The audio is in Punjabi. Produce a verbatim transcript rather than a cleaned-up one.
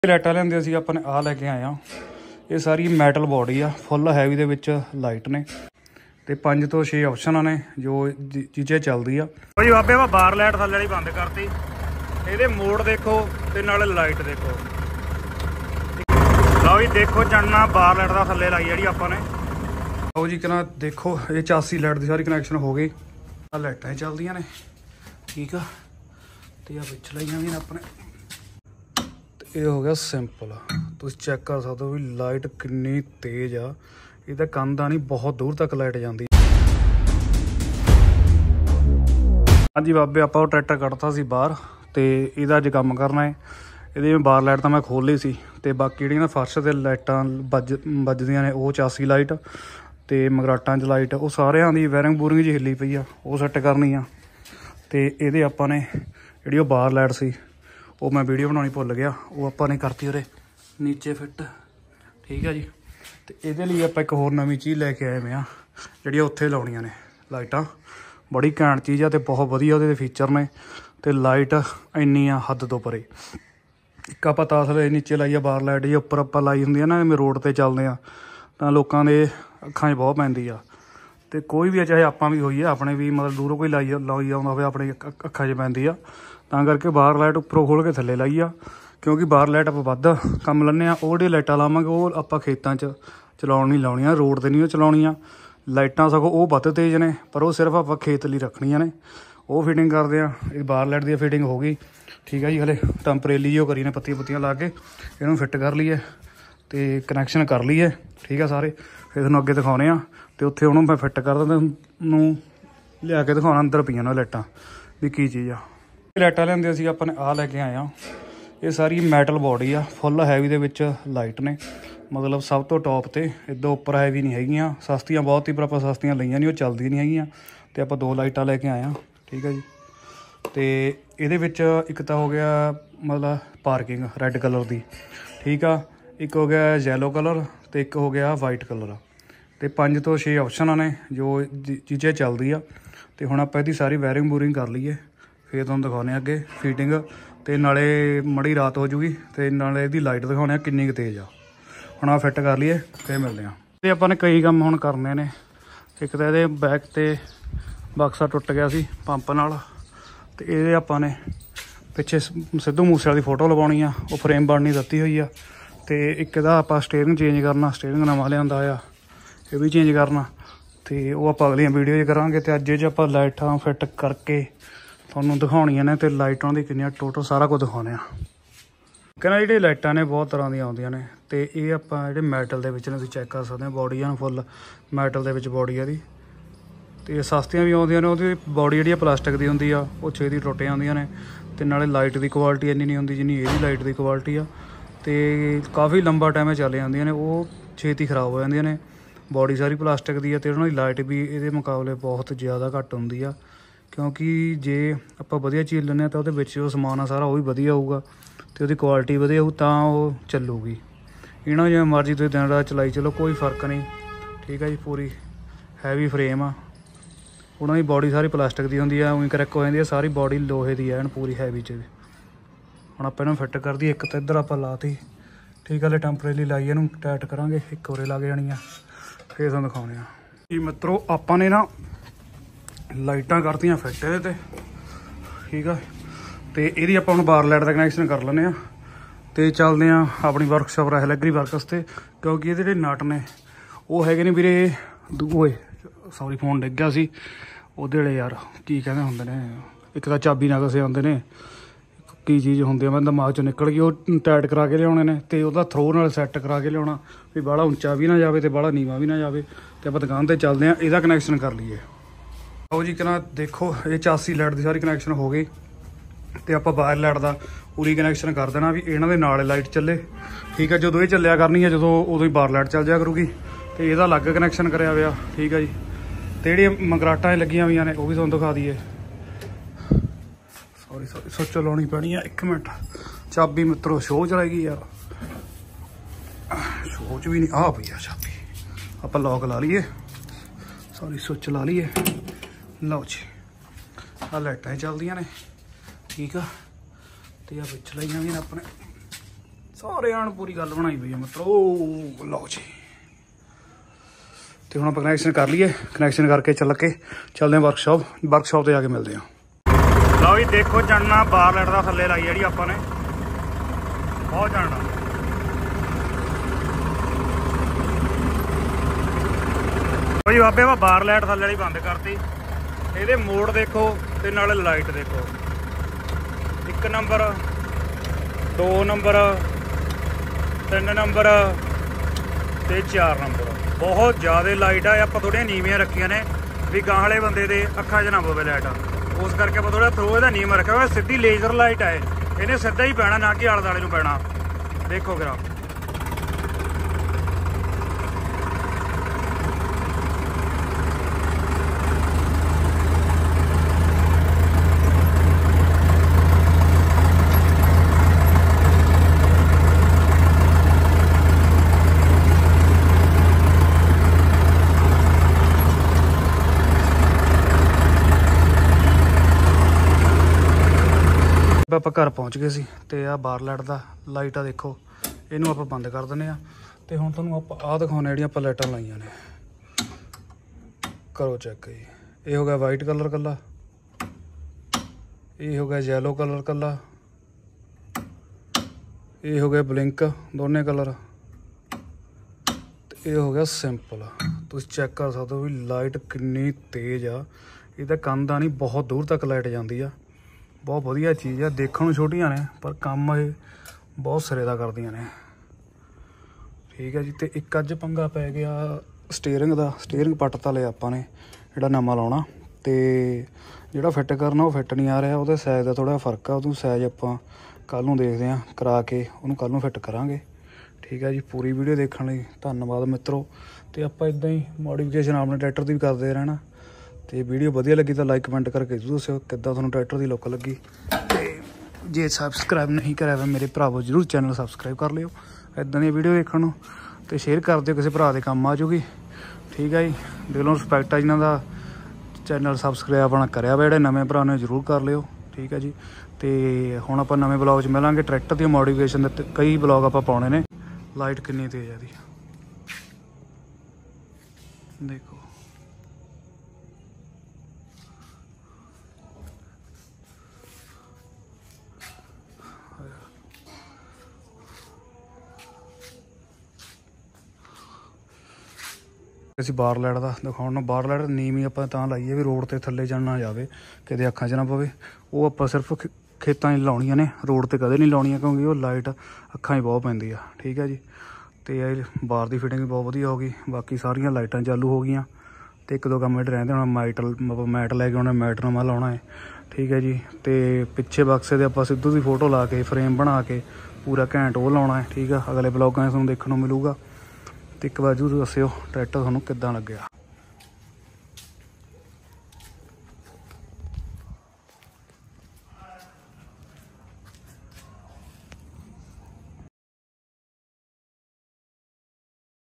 ਲਾਈਟਾਂ ਲੈਂਦੇ ਅਸੀਂ ਆਪਾਂ ਨੇ ਆਹ ਲੈ ਕੇ ਆਏ ਆ। ਇਹ ਸਾਰੀ ਮੈਟਲ ਬੋਡੀ ਆ, ਫੁੱਲ ਹੈਵੀ ਦੇ ਵਿੱਚ ਲਾਈਟ ਨੇ ਤੇ ਪੰਜ ਤੋਂ ਛੇ ਆਪਸ਼ਨਾਂ ਨੇ ਜੋ ਚੀਜ਼ਾਂ ਚੱਲਦੀ ਆ। ਭਾਈ ਬਾਬੇ ਆਪਾਂ ਬਾਰ ਲਾਈਟ ਥੱਲੇ ਵਾਲੀ ਬੰਦ ਕਰਤੀ। ਇਹਦੇ ਮੋਡ ਦੇਖੋ ਤੇ ਨਾਲੇ ਲਾਈਟ ਦੇਖੋ। ਲਓ ਜੀ ਦੇਖੋ ਚੜਨਾ ਬਾਰ ਲਾਈਟ ਦਾ ਥੱਲੇ ਲਾਈ ਜਿਹੜੀ ਆਪਾਂ ਨੇ। ਲਓ ਜੀ ਕਿਨਾ ਦੇਖੋ ਇਹ ਚਾਸੀ ਲਾਈਟ ਦੀ ਸਾਰੀ ਕਨੈਕਸ਼ਨ ਹੋ ਗਈ। ਆ ਲਾਈਟਾਂ ਚੱਲਦੀਆਂ ਨੇ ਠੀਕ ਆ ਤੇ ਆ ਵਿੱਚ ਲਾਈਆਂ ਵੀ ਨੇ ਆਪਣੇ। ਇਹ ਹੋ ਗਿਆ ਸਿੰਪਲ। ਤੁਸੀਂ ਚੈੱਕ ਕਰ ਸਕਦੇ ਹੋ ਵੀ ਲਾਈਟ ਕਿੰਨੀ ਤੇਜ਼ ਆ। ਇਹ ਤਾਂ ਕੰਧ ਆ ਨਹੀਂ, ਬਹੁਤ ਦੂਰ ਤੱਕ ਲਾਈਟ ਜਾਂਦੀ। ਹਾਂਜੀ ਬਾਬੇ ਆਪਾਂ ਉਹ ਟਰੈਕਟਰ ਕੱਢਤਾ ਸੀ ਬਾਹਰ ਤੇ ਇਹਦਾ ਅੱਜ ਕੰਮ ਕਰਨਾ ਹੈ। ਇਹਦੀ ਬਾਰ ਲਾਈਟ ਤਾਂ ਮੈਂ ਖੋਲ ਲਈ ਸੀ ਤੇ ਬਾਕੀ ਜਿਹੜੀਆਂ ਫਰਸ਼ ਤੇ ਲਾਈਟਾਂ ਵੱਜ ਵੱਜਦੀਆਂ ਨੇ ਉਹ ਚਾਸੀ ਲਾਈਟ ਤੇ ਮਗਰਾਟਾਂ 'ਚ ਲਾਈਟ ਉਹ ਸਾਰਿਆਂ ਦੀ ਵਾਇਰਿੰਗ ਬੂਰਿੰਗ ਜਿਹੀ ਹਿੱਲੀ ਪਈ ਆ, ਉਹ ਸੈੱਟ ਕਰਨੀ ਆ। ਤੇ ਇਹਦੇ ਆਪਾਂ ਨੇ ਜਿਹੜੀ ਉਹ ਬਾਰ ਲਾਈਟ ਸੀ ਉਹ ਮੈਂ ਵੀਡੀਓ ਬਣਾਉਣੀ ਭੁੱਲ ਗਿਆ, ਉਹ ਆਪਾਂ ਨੇ ਕਰਤੀ ਉਹਦੇ ਨੀਚੇ ਫਿੱਟ ਠੀਕ ਆ ਜੀ। ਤੇ ਇਹਦੇ ਲਈ ਆਪਾਂ ਇੱਕ ਹੋਰ ਨਵੀਂ ਚੀਜ਼ ਲੈ ਕੇ ਆਏ ਵੇ ਆ ਜਿਹੜੀਆਂ ਉੱਥੇ ਲਾਉਣੀਆਂ ਨੇ ਲਾਈਟਾਂ। ਬੜੀ ਘੈਂਟ ਚੀਜ਼ ਆ ਤੇ ਬਹੁਤ ਵਧੀਆ ਉਹਦੇ ਫੀਚਰ ਨੇ ਤੇ ਲਾਈਟ ਇੰਨੀ ਆ ਹੱਦ ਤੋਂ ਪਰੇ। ਇੱਕ ਆਪਾਂ ਤਾਸ ਵੇ ਨੀਚੇ ਲਾਈ ਆ ਬਾਰ ਲਾਈਟ ਜੀ, ਉੱਪਰ ਆਪਾਂ ਲਾਈ ਹੁੰਦੀ ਆ ਨਾ ਜਿਵੇਂ ਰੋਡ ਤੇ ਚੱਲਦੇ ਆ ਤਾਂ ਲੋਕਾਂ ਦੇ ਅੱਖਾਂ 'ਚ ਬਹੁਤ ਪੈਂਦੀ ਆ। ਤੇ ਕੋਈ ਵੀ ਚਾਹੇ ਆਪਾਂ ਵੀ ਹੋਈਏ ਆਪਣੇ ਵੀ ਮਤਲਬ ਦੂਰੋਂ ਕੋਈ ਲਾਈ ਲਾਈ ਆਉਂਦਾ ਹੋਵੇ ਆਪਣੇ ਅੱਖਾਂ 'ਚ ਪੈਂਦੀ ਆ, ਤਾਂ ਕਰਕੇ ਬਾਹਰ ਲਾਈਟ ਉੱਪਰੋਂ ਖੋਲ੍ਹ ਕੇ ਥੱਲੇ ਲਾਈ ਆ। ਕਿਉਂਕਿ ਬਾਹਰ ਲਾਈਟ ਆਪਾਂ ਵੱਧ ਕੰਮ ਲੈਂਦੇ ਹਾਂ। ਉਹ ਜਿਹੜੀਆਂ ਲਾਈਟਾਂ ਲਾਵਾਂਗੇ ਉਹ ਆਪਾਂ ਖੇਤਾਂ 'ਚ ਚਲਾਉਣ ਨਹੀਂ ਲਾਉਣੀਆਂ, ਰੋਡ 'ਤੇ ਨਹੀਂ ਉਹ ਚਲਾਉਣੀਆਂ ਲਾਈਟਾਂ। ਸਗੋਂ ਉਹ ਵੱਧ ਤੇਜ਼ ਨੇ ਪਰ ਉਹ ਸਿਰਫ ਆਪਾਂ ਖੇਤ ਲਈ ਰੱਖਣੀਆਂ ਨੇ, ਉਹ ਫਿਟਿੰਗ ਕਰਦੇ ਆ। ਇਹ ਬਾਹਰ ਲਾਈਟ ਦੀ ਫਿਟਿੰਗ ਹੋ ਗਈ ਠੀਕ ਆ ਜੀ। ਹਲੇ ਟੈਂਪਰੇਰੀ ਉਹ ਕਰੀ ਨੇ ਪੱਤੀਆਂ ਪੁੱਤੀਆਂ ਲਾ ਕੇ ਇਹਨੂੰ ਫਿੱਟ ਕਰ ਲਈਏ ਤੇ ਕਨੈਕਸ਼ਨ ਕਰ ਲਈਏ ਠੀਕ ਆ ਸਾਰੇ। ਫਿਰ ਤੁਹਾਨੂੰ ਅੱਗੇ ਦਿਖਾਉਂਦੇ ਆ ਤੇ ਉੱਥੇ ਉਹਨੂੰ ਮੈਂ ਫਿੱਟ ਕਰ ਦਿੰਦਾ ਨੂੰ ਲਿਆ ਕੇ ਦਿਖਾਉਣਾ ਅੰਦਰ ਪਈਆਂ ਨੇ ਲਾਈਟਾਂ ਵੀ ਕੀ ਚੀਜ਼ ਆ। ਲਾਈਟਾਂ ਲੈਂਦੇ ਅਸੀਂ ਆਪਾਂ ਨੇ ਆਹ ਲੈ ਕੇ ਆਏ ਆ। ਇਹ ਸਾਰੀ ਮੈਟਲ ਬੋਡੀ ਆ, ਫੁੱਲ ਹੈਵੀ ਦੇ ਵਿੱਚ ਲਾਈਟ ਨੇ, ਮਤਲਬ ਸਭ ਤੋਂ ਟੌਪ ਤੇ। ਇੱਦਾਂ ਉੱਪਰ ਹੈਵੀ ਨਹੀਂ ਹੈਗੀਆਂ, ਸਸਤੀਆਂ ਬਹੁਤ ਹੀ ਪਰ ਆਪਾਂ ਸਸਤੀਆਂ ਲਈਆਂ ਨਹੀਂ, ਉਹ ਚੱਲਦੀਆਂ ਨਹੀਂ ਹੈਗੀਆਂ। ਤੇ ਆਪਾਂ ਦੋ ਲਾਈਟਾਂ ਲੈ ਕੇ ਆਏ ਆ ਠੀਕ ਆ ਜੀ। ਤੇ ਇਹਦੇ ਵਿੱਚ ਇੱਕ ਤਾਂ ਹੋ ਗਿਆ ਮਤਲਬ ਪਾਰਕਿੰਗ ਰੈੱਡ ਕਲਰ ਦੀ ਠੀਕ ਆ, ਇੱਕ ਹੋ ਗਿਆ ਯੈਲੋ ਕਲਰ ਤੇ ਇੱਕ ਹੋ ਗਿਆ ਵਾਈਟ ਕਲਰ। ਤੇ ਪੰਜ ਤੋਂ ਛੇ ਆਪਸ਼ਨਾਂ ਨੇ ਜੋ ਚੀਜ਼ਾਂ ਚੱਲਦੀ ਆ। ਤੇ ਹੁਣ ਆਪਾਂ ਇਹਦੀ ਸਾਰੀ ਵਾਇਰਿੰਗ ਬੂਰਿੰਗ ਕਰ ਲਈਏ ਫਿਰ ਤੁਹਾਨੂੰ ਦਿਖਾਉਂਦੇ ਅੱਗੇ ਫਿਟਿੰਗ। ਤੇ ਨਾਲੇ ਮੜੀ ਰਾਤ ਹੋ ਜੂਗੀ ਤੇ ਨਾਲੇ ਇਹਦੀ ਲਾਈਟ ਦਿਖਾਉਂਦੇ ਆ ਕਿੰਨੀ ਕੁ ਤੇਜ਼ ਆ। ਹੁਣ ਆ ਫਿੱਟ ਕਰ ਲਈਏ ਫਿਰ ਮਿਲਦੇ ਆ। ਤੇ ਆਪਾਂ ਨੇ ਕਈ ਕੰਮ ਹੁਣ ਕਰਨੇ ਨੇ। ਇੱਕ ਤਾਂ ਇਹਦੇ ਬੈਕ ਤੇ ਬਕਸਾ ਟੁੱਟ ਗਿਆ ਸੀ ਪੰਪ ਨਾਲ ਤੇ ਇਹਦੇ ਆਪਾਂ ਨੇ ਪਿੱਛੇ ਸਿੱਧੂ ਮੂਸੇ ਵਾਲੀ ਫੋਟੋ ਲਵਾਉਣੀ ਆ, ਉਹ ਫਰੇਮ ਬਣਨੀ ਦਿੱਤੀ ਹੋਈ ਆ। ਤੇ ਇੱਕ ਇਹਦਾ ਆਪਾਂ ਸਟੇਅਰਿੰਗ ਚੇਂਜ ਕਰਨਾ, ਸਟੇਅਰਿੰਗ ਨਵਾਂ ਲਿਆਂਦਾ ਆ, ਇਹ ਵੀ ਚੇਂਜ ਕਰਨਾ ਤੇ ਉਹ ਆਪਾਂ ਅਗਲੀਆਂ ਵੀਡੀਓ 'ਚ ਕਰਾਂਗੇ। ਤੇ ਅੱਜ 'ਚ ਆਪਾਂ ਲਾਈਟਾਂ ਫਿੱਟ ਕਰਕੇ ਤੁਹਾਨੂੰ ਦਿਖਾਉਣੀਆਂ ਨੇ ਤੇ ਲਾਈਟਾਂ ਦੀ ਕਿੰਨੀਆਂ ਟੋਟਲ ਸਾਰਾ ਕੁਝ ਦਿਖਾਉਂਦੇ ਆ। ਕਹਿੰਦਾ ਜਿਹੜੀਆਂ ਲਾਈਟਾਂ ਨੇ ਬਹੁਤ ਤਰ੍ਹਾਂ ਦੀਆਂ ਆਉਂਦੀਆਂ ਨੇ ਤੇ ਇਹ ਆਪਾਂ ਜਿਹੜੇ ਮੈਟਲ ਦੇ ਵਿੱਚ ਨੇ ਤੁਸੀਂ ਚੈੱਕ ਕਰ ਸਕਦੇ ਹੋ। ਬੋਡੀ ਆ ਫੁੱਲ ਮੈਟਲ ਦੇ ਵਿੱਚ ਬੋਡੀ ਆ ਇਹਦੀ। ਤੇ ਸਸਤੀਆਂ ਵੀ ਆਉਂਦੀਆਂ ਨੇ, ਉਹਦੀ ਬੋਡੀ ਜਿਹੜੀ ਆ ਪਲਾਸਟਿਕ ਦੀ ਹੁੰਦੀ ਆ, ਉਹ ਛੇਤੀ ਟੁੱਟ ਜਾਂਦੀਆਂ ਨੇ। ਤੇ ਨਾਲੇ ਲਾਈਟ ਦੀ ਕੁਆਲਿਟੀ ਇੰਨੀ ਨਹੀਂ ਹੁੰਦੀ ਜਿੰਨੀ ਇਹਦੀ ਲਾਈਟ ਦੀ ਕੁਆਲਿਟੀ ਆ। ਤੇ ਕਾਫੀ ਲੰਬਾ ਟਾਈਮ ਚੱਲ ਜਾਂਦੀਆਂ ਨੇ, ਉਹ ਛੇਤੀ ਖਰਾਬ ਹੋ ਜਾਂਦੀਆਂ ਨੇ। ਬੋਡੀ ਸਾਰੀ ਪਲਾਸਟਿਕ ਦੀ ਆ ਤੇ ਉਹਨਾਂ ਦੀ ਲਾਈਟ ਵੀ ਇਹਦੇ ਮੁਕਾਬਲੇ ਬਹੁਤ ਜ਼ਿਆਦਾ ਘੱਟ ਹੁੰਦੀ ਆ। ਕਿਉਂਕਿ ਜੇ ਆਪਾਂ ਵਧੀਆ ਚੀਜ਼ ਲੈਂਦੇ ਹਾਂ ਤਾਂ ਉਹਦੇ ਵਿੱਚ ਜੋ ਸਮਾਨ ਆ ਸਾਰਾ ਉਹ ਵੀ ਵਧੀਆ ਹੋਊਗਾ ਅਤੇ ਉਹਦੀ ਕੁਆਲਿਟੀ ਵਧੀਆ ਹੋਊ ਤਾਂ ਉਹ ਚੱਲੂਗੀ। ਇਹਨਾਂ ਜਿਵੇਂ ਮਰਜ਼ੀ ਤੁਸੀਂ ਦਿਨ ਰਾਤ ਚਲਾਈ ਚਲੋ ਕੋਈ ਫਰਕ ਨਹੀਂ ਠੀਕ ਆ ਜੀ। ਪੂਰੀ ਹੈਵੀ ਫਰੇਮ ਆ, ਉਹਨਾਂ ਦੀ ਬੋਡੀ ਸਾਰੀ ਪਲਾਸਟਿਕ ਦੀ ਹੁੰਦੀ ਆ, ਉਹੀ ਕਰੈਕ ਹੋ ਜਾਂਦੀ ਆ। ਸਾਰੀ ਬੋਡੀ ਲੋਹੇ ਦੀ ਐਨ ਪੂਰੀ ਹੈਵੀ 'ਚ। ਹੁਣ ਆਪਾਂ ਇਹਨੂੰ ਫਿੱਟ ਕਰ ਦਈਏ। ਇੱਕ ਤਾਂ ਇੱਧਰ ਆਪਾਂ ਲਾਤੀ ਠੀਕ ਆ, ਹਲੇ ਟੈਂਪਰੇਰੀ ਲਾਈ ਇਹਨੂੰ ਟਾਈਟ ਕਰਾਂਗੇ। ਇੱਕ ਹੋਰੇ ਲੱਗ ਜਾਣੀ ਆ ਫਿਰ ਤੁਹਾਨੂੰ ਦਿਖਾਉਂਦੇ ਆ ਜੀ। ਮਿੱਤਰੋ ਆਪਾਂ ਨੇ ਨਾ ਲਾਈਟਾਂ ਕਰਤੀਆਂ ਫਿੱਟ ਇਹਦੇ 'ਤੇ ਠੀਕ ਆ। ਤੇ ਇਹਦੀ ਆਪਾਂ ਹੁਣ ਬਾਰ ਲਾਈਟ ਦਾ ਕਨੈਕਸ਼ਨ ਕਰ ਲੈਂਦੇ ਹਾਂ ਤੇ ਚੱਲਦੇ ਹਾਂ ਆਪਣੀ ਵਰਕਸ਼ਾਪ ਰੈਹਲੈਗਰੀ ਵਰਕਸ 'ਤੇ। ਕਿਉਂਕਿ ਇਹਦੇ ਜਿਹੜੇ ਨਟ ਨੇ ਉਹ ਹੈਗੇ ਨੇ ਵੀਰੇ ਦੂਏ ਸੌਰੀ ਫੋਨ ਡਿੱਗ ਗਿਆ ਸੀ ਉਹਦੇ ਵਾਲੇ ਯਾਰ ਕੀ ਕਹਿੰਦੇ ਹੁੰਦੇ ਨੇ, ਇੱਕ ਤਾਂ ਚਾਬੀ ਨਾਲ ਕਸੇ ਆਉਂਦੇ ਨੇ, ਕੀ ਚੀਜ਼ ਹੁੰਦੀ ਆ ਮੈਂ ਦਿਮਾਗ 'ਚੋਂ ਨਿਕਲ ਗਈ। ਉਹ ਟਾਈਟ ਕਰਾ ਕੇ ਲਿਆਉਣੇ ਨੇ ਤੇ ਉਹਦਾ ਥਰੋ ਨਾਲ ਸੈੱਟ ਕਰਾ ਕੇ ਲਿਆਉਣਾ ਵੀ ਬਾਹਲਾ ਉੱਚਾ ਵੀ ਨਾ ਜਾਵੇ ਅਤੇ ਬਾਹਲਾ ਨੀਵਾਂ ਵੀ ਨਾ ਜਾਵੇ। ਅਤੇ ਆਪਾਂ ਦੁਕਾਨ 'ਤੇ ਚੱਲਦੇ ਹਾਂ, ਇਹਦਾ ਕਨੈਕਸ਼ਨ ਕਰ ਲਈਏ। ਆਓ ਜੀ ਕਿਨਾ ਦੇਖੋ ਇਹ ਚਾਸੀ ਲਾਈਟ ਦੀ ਸਾਰੀ ਕਨੈਕਸ਼ਨ ਹੋ ਗਈ ਤੇ ਆਪਾਂ ਬਾਹਰ ਲਾਈਟ ਦਾ ਪੂਰੀ ਕਨੈਕਸ਼ਨ ਕਰ ਦੇਣਾ ਵੀ ਇਹਨਾਂ ਦੇ ਨਾਲ ਲਾਈਟ ਚੱਲੇ ਠੀਕ ਆ। ਜਦੋਂ ਇਹ ਚੱਲਿਆ ਕਰਨੀ ਆ ਜਦੋਂ ਉਦੋਂ ਹੀ ਬਾਹਰ ਲਾਈਟ ਚੱਲ ਜਾਇਆ ਕਰੂਗੀ। ਤੇ ਇਹਦਾ ਅਲੱਗ ਕਨੈਕਸ਼ਨ ਕਰਿਆ ਹੋਇਆ ਠੀਕ ਆ ਜੀ। ਤੇ ਜਿਹੜੀਆਂ ਮਗਰਾਟਾਂ ਲੱਗੀਆਂ ਹੋਈਆਂ ਨੇ ਉਹ ਵੀ ਤੁਹਾਨੂੰ ਦਿਖਾ ਦਈਏ। ਸੌਰੀ ਸੌਰੀ ਸੁੱਚ ਲਾਉਣੀ ਪੈਣੀ ਆ ਇੱਕ ਮਿੰਟ। ਚਾਬੀ ਮਿੱਤਰੋ ਸ਼ੋਅ ਚਲਾਏਗੀ ਯਾਰ, ਸ਼ੋਅ 'ਚ ਵੀ ਨਹੀਂ ਆ ਪਈ ਆ ਚਾਬੀ। ਆਪਾਂ ਲੌਕ ਲਾ ਲਈਏ, ਸੌਰੀ ਸੁੱਚ ਲਾ ਲਈਏ। ਲਓ ਜੀ ਆਹ ਲਾਈਟਾਂ ਚੱਲਦੀਆਂ ਨੇ ਠੀਕ ਆ। ਤੇ ਆ ਵਿੱਚ ਲਾਈਆਂ ਵੀ ਨੇ ਆਪਣੇ ਸਾਰੇ ਆਣ पूरी गल बनाई हुई है मित्रों। लो जी तो हम आप कनैक्शन कर लीए, कनैक्शन करके चल के चलते हैं वर्कशॉप, वर्कशॉप से जाके मिलते हैं। लो जी देखो चढ़ना बार लाइट का थले लाई जी आपने बहुत चढ़ना भाई बाबे वा बार लाइट थले वाली बंद करती। ये मोड़ देखो ते नाले लाइट देखो, एक नंबर दो नंबर तीन नंबर ते चार नंबर बहुत ज़्यादा लाइट आ। आप थोड़िया नीवियाँ रखिया ने भी गां वाले बंदे दे अखा च ना पवे लाइट, उस करके आप थोड़ा थ्रो इहदा नीवा रखा। सीधी लेजर लाइट है, इन्हें सीधा ही पैना ना कि आले दुआले नूं पैना। देखो गिरा ਆਪਾਂ ਘਰ ਪਹੁੰਚ ਗਏ ਸੀ ਤੇ ਆ ਬਾਰ ਲਾਈਟ ਦਾ ਲਾਈਟ ਆ ਦੇਖੋ, ਇਹਨੂੰ ਆਪਾਂ ਬੰਦ ਕਰ ਦਿੰਦੇ ਆ ਤੇ ਹੁਣ ਤੁਹਾਨੂੰ ਆਪਾਂ ਆਹ ਦਿਖਾਉਣੇ ਜਿਹੜੀਆਂ ਆਪਾਂ ਲਾਈਟਾਂ ਲਾਈਆਂ ਨੇ। ਕਰੋ ਚੈੱਕ ਜੀ, ਇਹ ਹੋ ਗਿਆ ਵਾਈਟ ਕਲਰ ਕੱਲਾ, ਇਹ ਹੋ ਗਿਆ ਯੈਲੋ ਕਲਰ ਕੱਲਾ, ਇਹ ਹੋ ਗਿਆ ਬਲਿੰਕ ਦੋਨੇ ਕਲਰ ਤੇ ਇਹ ਹੋ ਗਿਆ ਸਿੰਪਲ। ਤੁਸੀਂ ਚੈੱਕ ਕਰ ਸਕਦੇ ਹੋ ਵੀ ਲਾਈਟ ਕਿੰਨੀ ਤੇਜ਼ ਆ। ਇਹ ਤਾਂ ਕੰਧ ਆ ਨਹੀਂ, ਬਹੁਤ ਦੂਰ ਤੱਕ ਲਾਈਟ ਜਾਂਦੀ ਆ। बहुत वधिया चीज़ है, देखने में छोटियां ने पर काम ये बहुत सिरे दा करदियां ने। ठीक है जी, तो एक अज पंगा पै गया स्टेयरिंग का। स्टेयरिंग पट ता लिया आपां ने, जिहड़ा नवां लाउणा ते जिहड़ा फिट करना वो फिट नहीं आ रहा। उहदे साइज़ का थोड़ा फर्क आ, उहदू साइज़ आपां कल नूं देखदे आं, करा के उहनूं कल नूं फिट करांगे। ठीक है जी, पूरी वीडियो देखने लई धन्नवाद मित्रों। तो आपां इदां ही मॉडिफिकेशन अपने ट्रैक्टर की भी करते रहना। तो वीडियो वधिया लगी तो लाइक कमेंट करके जरूर दस्सिओ किद्दां तुहानूं ट्रैक्टर की लुक लगी। ते जे सबसक्राइब नहीं कराया वा मेरे भरावो जरूर चैनल सबसक्राइब कर लिओ इदां दी वीडियो देखण नूं, ते शेयर कर दिओ, किसी भरा दे काम आ जूगी। ठीक है जी, दिलों रिस्पैक्ट आ जिन्हां दा चैनल सबसक्राइब अपना करिया वा, जिहड़े नवें भरा ने जरूर कर लिओ। ठीक है जी, तो हुण आपां नवें ब्लॉग च मिलांगे। ट्रैक्टर दी मॉडिफिकेशन दे कई ब्लॉग आपां पाउणे ने। लाइट किन्नी तेज है दी देखो। ਅਸੀਂ ਬਾਰ ਲਾਈਟ ਦਾ ਦਿਖਾਉਣ ਨੂੰ, ਬਾਰ ਲਾਈਟ ਨੀਵੀਂ ਆਪਾਂ ਤਾਂ ਲਾਈਏ ਵੀ ਰੋਡ ਤੇ ਥੱਲੇ ਜਾਣ ਨਾ ਜਾਵੇ, ਕਿਤੇ ਅੱਖਾਂ 'ਚ ਨਾ ਪਵੇ। ਉਹ ਆਪਾਂ ਸਿਰਫ ਖੇਤਾਂ 'ਚ ਲਾਉਣੀਆਂ ਨੇ, ਰੋਡ ਤੇ ਕਦੇ ਨਹੀਂ ਲਾਉਣੀਆਂ ਕਿਉਂਕਿ ਉਹ ਲਾਈਟ ਅੱਖਾਂ 'ਚ ਬਹੁਤ ਪੈਂਦੀ ਆ। ਠੀਕ ਹੈ ਜੀ, ਤੇ ਇਹ ਬਾਰ ਦੀ ਫਿਟਿੰਗ ਬਹੁਤ ਵਧੀਆ ਹੋ ਗਈ। ਬਾਕੀ ਸਾਰੀਆਂ ਲਾਈਟਾਂ ਚਾਲੂ ਹੋ ਗਈਆਂ ਤੇ ਇੱਕ ਦੋ ਕੰਮ ਜਿਹੜੇ ਰਹਿੰਦੇ ਹੁਣ ਮਾਈਟ ਮੈਟ ਲੈ ਕੇ ਆਉਣਾ, ਮੈਟ ਨਵਾਂ ਲਾਉਣਾ ਹੈ। ਠੀਕ ਹੈ ਜੀ, ਤੇ ਪਿੱਛੇ ਬਕਸੇ ਦੇ ਆਪਾਂ ਸਿੱਧੂ ਦੀ ਫੋਟੋ ਲਾ ਕੇ ਫਰੇਮ ਬਣਾ ਕੇ ਪੂਰਾ ਘੈਂਟ ਉਹ ਲਾਉਣਾ ਹੈ। ਠੀਕ ਆ, ਅਗਲੇ ਬਲੌਗਾਂ 'ਚ ਤੁਹਾਨੂੰ ਦੇਖਣ ਨੂੰ ਮਿਲੂਗਾ। ਤੇ ਇੱਕ ਵਾਰ ਜ਼ਰੂਰ ਦੱਸਿਓ ਟਰੈਕਟਰ ਤੁਹਾਨੂੰ ਕਿੱਦਾਂ ਲੱਗਿਆ।